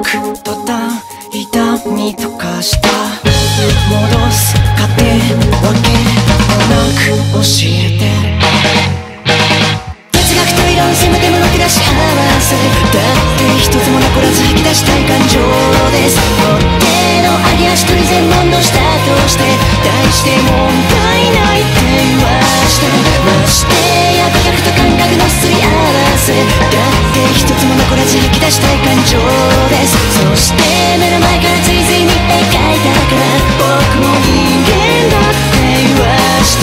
く途端痛みとかした戻す過程わけもなく教えて哲学と理論せめてものけ出し合わせだって一つも残らず吐き出したい感情です持っての揚げ足取り全問の下として大して問題ないって言わしてましてや語学と感覚のすり合わせだって一つも残らず吐き出したい感情ですそして目の前からついついに描いたから僕も人間だって言わ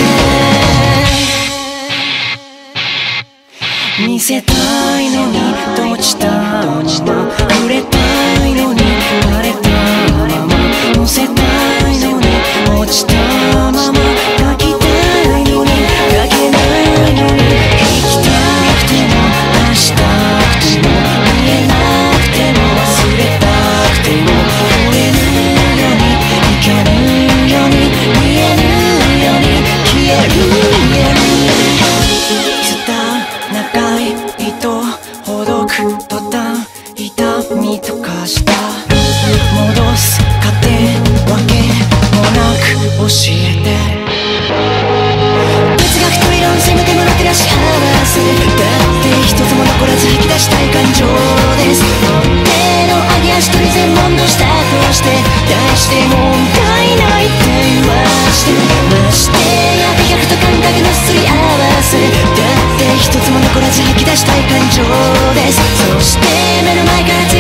して見せたいのに閉じたまま触れたいのに枯れたまま乗せたいのに落ちたまま書きたいのに書けないのに聞きたくても出したくても見えなくても忘れたくても触れるようにいけるように見えるように消えるように長い糸ほどく途端痛みとかした戻す過程わけもなく教えて哲学と理論せめてもの照らし合わせだって一つも残らず吐き出したい感情です持っての揚げ足取り全問の下として大して問題ないって言わしてましてや美学と感覚のすり合わせだって一つも残らず吐き出したい感情ですそして目の前から